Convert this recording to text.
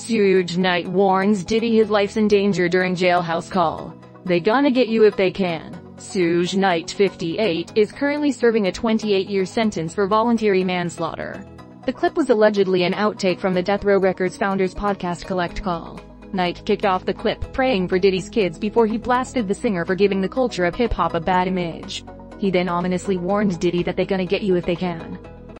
Suge Knight warns Diddy his life's in danger during jailhouse call. They gonna get you if they can. Suge Knight, 58, is currently serving a 28-year sentence for voluntary manslaughter. The clip was allegedly an outtake from the Death Row Records founder's podcast Collect Call. Knight kicked off the clip praying for Diddy's kids before he blasted the singer for giving the culture of hip-hop a bad image. He then ominously warned Diddy that they gonna get you if they can.